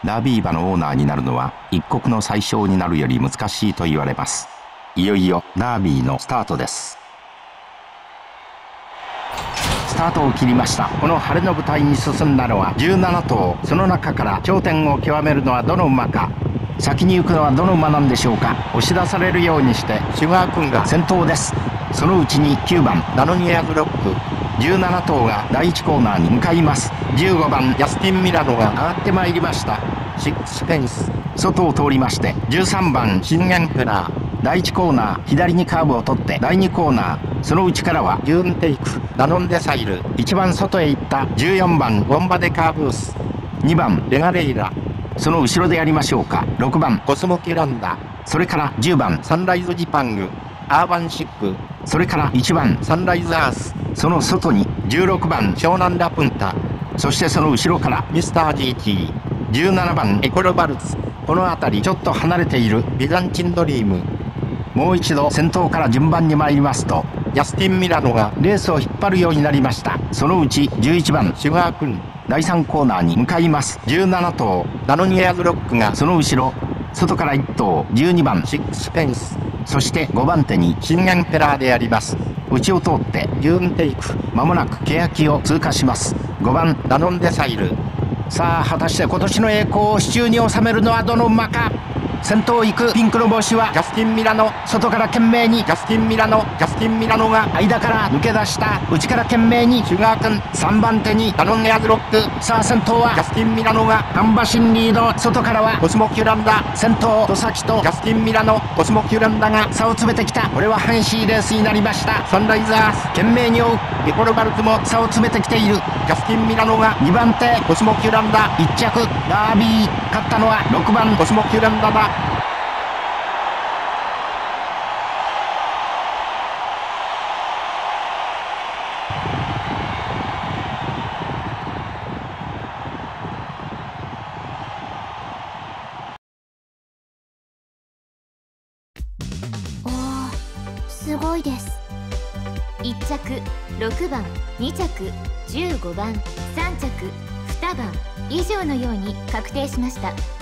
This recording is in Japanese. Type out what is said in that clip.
ダービー馬のオーナーになるのは一国の宰相になるより難しいと言われます。いよいよダービーのスタートです。スタートを切りました。この晴れの舞台に進んだのは17頭。その中から頂点を極めるのはどの馬か。先に行くのはどの馬なんでしょうか。押し出されるようにしてシュガー君が先頭です。そのうちに9番ダノニアズロック、17頭が第1コーナーに向かいます。15番ヤスティン・ミラノが上がってまいりました。シックスペンス外を通りまして、13番シンゲンフラー、第1コーナー左にカーブを取って第2コーナー、その内からはユーンテイク、ダノンデサイル、一番外へ行った14番ボンバデカーブース、2番レガレイラ、その後ろでやりましょうか。6番コスモキランダ、それから10番サンライズジパング、アーバンシップ、それから1番サンライズアース、その外に16番湘南ラプンタ、そしてその後ろからミスター GT、 17番エコロバルツ、この辺りちょっと離れているビザンチンドリーム。もう一度先頭から順番に参りますと、ヤスティン・ミラノがレースを引っ張るようになりました。そのうち11番シュガー君、第3コーナーに向かいます。17頭ダノニアズロックがその後ろ、外から1頭12番シックスペンス、そして5番手にシンゲンペラーであります。内を通ってユーンテイク、まもなく欅を通過します。5番ダノンデサイル。さあ果たして今年の栄光を手中に収めるのはどの馬か。先頭を行くピンクの帽子はジャスティン・ミラノ、外から懸命にジャスティン・ミラノ、ジャスティン・ミラノが間から抜け出した。内から懸命にシュガー君、3番手にダノンネアズロック。さあ先頭はジャスティン・ミラノが半馬身リード、外からはコスモキュランダ、先頭戸崎とジャスティン・ミラノ、コスモキュランダが差を詰めてきた。これは激しいレースになりました。サンライザース懸命に追う。エコロバルツも差を詰めてきている。ジャスティン・ミラノが2番手、コスモキュランダ1着。ダービー勝ったのは6番コスモキュランダだ。 すごいです。1着6番、2着15番、3着2番以上のように確定しました。